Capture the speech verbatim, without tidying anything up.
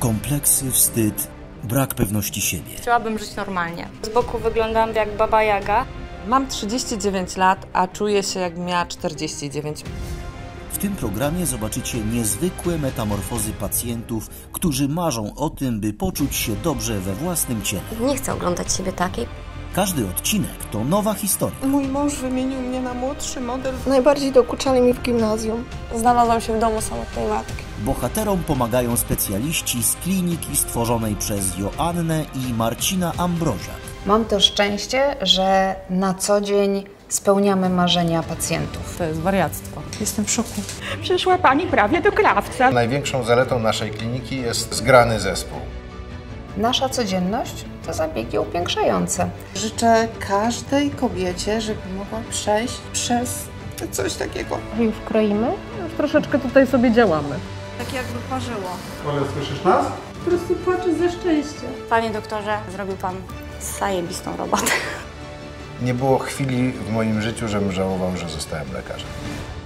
Kompleksy, wstyd, brak pewności siebie. Chciałabym żyć normalnie. Z boku wyglądam jak Baba Jaga. Mam trzydzieści dziewięć lat, a czuję się, jak miała czterdzieści dziewięć. W tym programie zobaczycie niezwykłe metamorfozy pacjentów, którzy marzą o tym, by poczuć się dobrze we własnym ciele. Nie chcę oglądać siebie takiej. Każdy odcinek to nowa historia. Mój mąż wymienił mnie na młodszy model. Najbardziej dokuczali mi w gimnazjum. Znalazłam się w domu samotnej matki. Bohaterom pomagają specjaliści z kliniki stworzonej przez Joannę i Marcina Ambroziak. Mam to szczęście, że na co dzień spełniamy marzenia pacjentów. To jest wariactwo. Jestem w szoku. Przyszła pani prawie do krawca. Największą zaletą naszej kliniki jest zgrany zespół. Nasza codzienność to zabiegi upiększające. Życzę każdej kobiecie, żeby mogła przejść przez coś takiego. Już kroimy? Już troszeczkę tutaj sobie działamy. Tak jakby parzyło. Ale słyszysz nas? Po prostu płaczę ze szczęścia. Panie doktorze, zrobił pan zajebistą robotę. Nie było chwili w moim życiu, żebym żałował, że zostałem lekarzem.